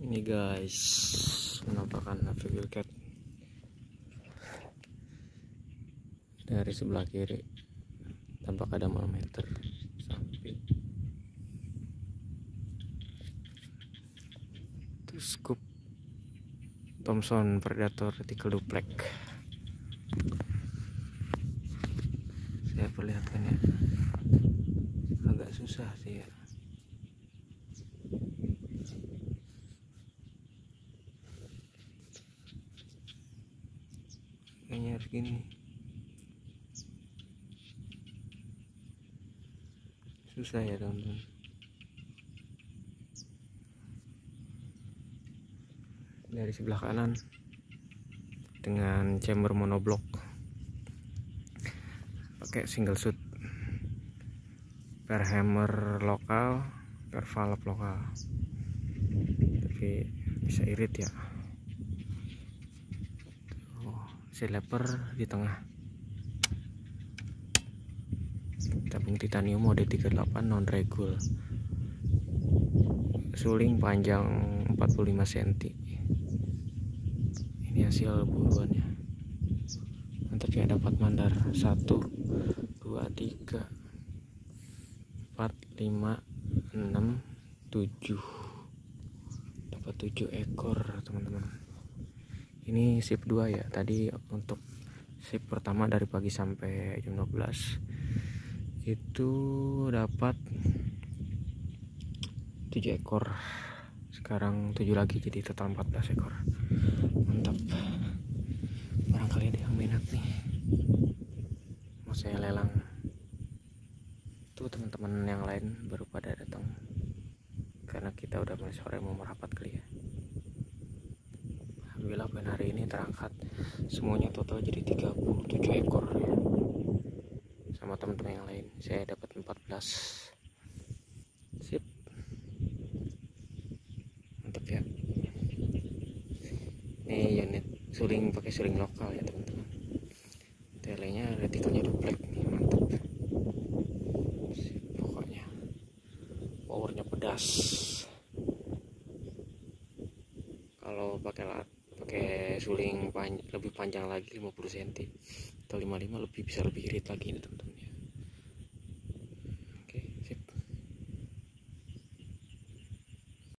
Ini guys, penampakan Navigator Cat dari sebelah kiri. Tampak ada manometer samping, terus scoop Thomson Predator Reticle Duplex. Saya perlihatkan ya, agak susah sih ya. Kayaknya harus gini. Susah ya teman-teman. Dari sebelah kanan dengan chamber monoblok, pakai single shoot, per hammer lokal, per valve lokal, tapi bisa irit ya. Leper di tengah, tabung titanium mode 38 non regul, suling panjang 45 cm. Ini hasil buruannya. Mantap ya, dapat mandar 1 2 3 4 5 6 7, dapat 7 ekor teman-teman. Ini shift 2 ya. Tadi untuk shift pertama dari pagi sampai jam 12 itu dapat 7 ekor. Sekarang 7 lagi, jadi total 14 ekor. Mantap. Barangkali ada yang minat nih, mau saya lelang. Tuh teman-teman yang lain baru pada datang, karena kita udah mulai sore mau merapat kali ya. Alhamdulillah pen hari ini terangkat semuanya, total jadi 37 ekor ya. Sama teman-teman yang lain saya dapat 14. Sip, mantap ya. Ini unit suling, pakai suling lokal ya teman-teman. Telenya retikelnya duplek nih, mantap. Sip, pokoknya powernya pedas. Kalau pakai suling lebih panjang lagi 50 cm atau 55 lebih, bisa lebih irit lagi nih teman-teman.